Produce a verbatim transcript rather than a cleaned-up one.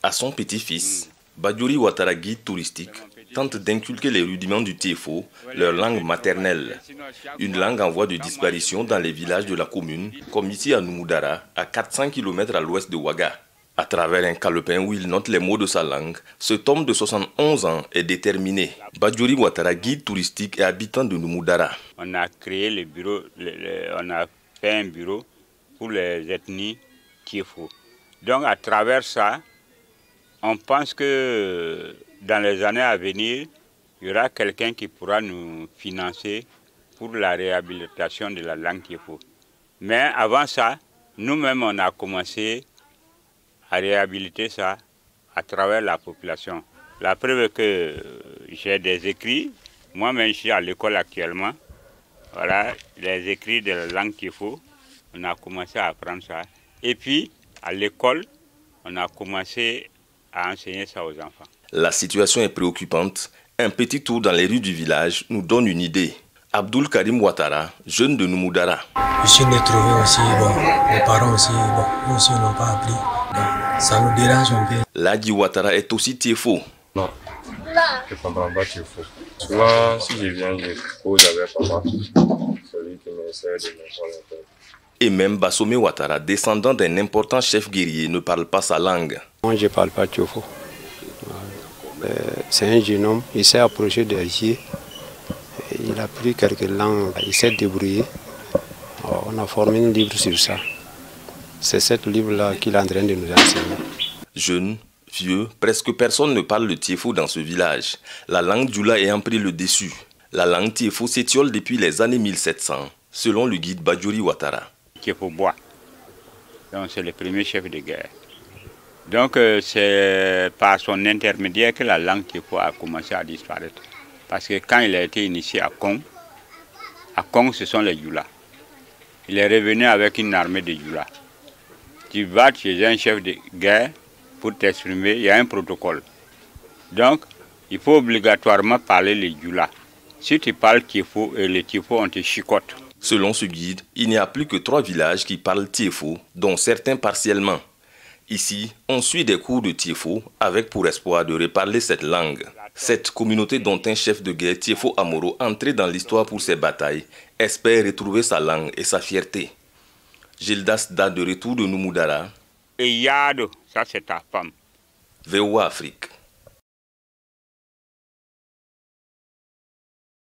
À son petit-fils, Badjouri Ouattara, guide touristique, tente d'inculquer les rudiments du Tiéfo, leur langue maternelle. Une langue en voie de disparition dans les villages de la commune, comme ici à Noumoudara, à quatre cents kilomètres à l'ouest de Ouaga. À travers un calepin où il note les mots de sa langue, cet homme de soixante et onze ans est déterminé. Badjouri Ouattara, guide touristique et habitant de Noumoudara. On a créé le bureau, le, le, on a fait un bureau pour les ethnies Tiéfo. Donc à travers ça, on pense que dans les années à venir, il y aura quelqu'un qui pourra nous financer pour la réhabilitation de la langue Tiéfo. Mais avant ça, nous-mêmes, on a commencé à réhabiliter ça à travers la population. La preuve est que j'ai des écrits, moi-même je suis à l'école actuellement, voilà, les écrits de la langue Tiéfo, on a commencé à apprendre ça. Et puis, à l'école, on a commencé à enseigner ça aux enfants. La situation est préoccupante. Un petit tour dans les rues du village nous donne une idée. Abdul Karim Ouattara, jeune de Noumoudara. Je suis né trouvé aussi, bon, mes parents aussi, bon, eux aussi n'ont pas appris. Donc, ça nous dérange un peu. Ladi Ouattara est aussi Tiéfo. Non, je ne comprends pas Tiéfo. Souvent, si je viens, je pose avec papa, celui qui m'essaie de me faire. Et même Bassomé Ouattara, descendant d'un important chef guerrier, ne parle pas sa langue. Moi, je ne parle pas Tiéfo. C'est un jeune homme, il s'est approché d'Alger. Il a pris quelques langues, il s'est débrouillé. On a formé un livre sur ça. C'est ce livre-là qu'il est en train de nous enseigner. Jeune, vieux, presque personne ne parle le Tiéfo dans ce village. La langue djoula ayant pris le dessus. La langue Tiéfo s'étiole depuis les années mille sept cents, selon le guide Badjouri Ouattara. Tiéfo boit. Donc c'est le premier chef de guerre. Donc euh, c'est par son intermédiaire que la langue Tiéfo a commencé à disparaître. Parce que quand il a été initié à Kong, à Kong ce sont les Djoula. Il est revenu avec une armée de Djoula. Tu vas chez un chef de guerre pour t'exprimer, il y a un protocole. Donc il faut obligatoirement parler les Djoula. Si tu parles Tiéfo, et les Tiéfo on te chicote. Selon ce guide, il n'y a plus que trois villages qui parlent Tiéfo, dont certains partiellement. Ici, on suit des cours de Tiéfo avec pour espoir de reparler cette langue. Cette communauté dont un chef de guerre, Tiéfo Amoro, entré dans l'histoire pour ses batailles, espère retrouver sa langue et sa fierté. Gildas date de retour de Noumoudara. Et Yado, ça c'est ta femme. V O A Afrique.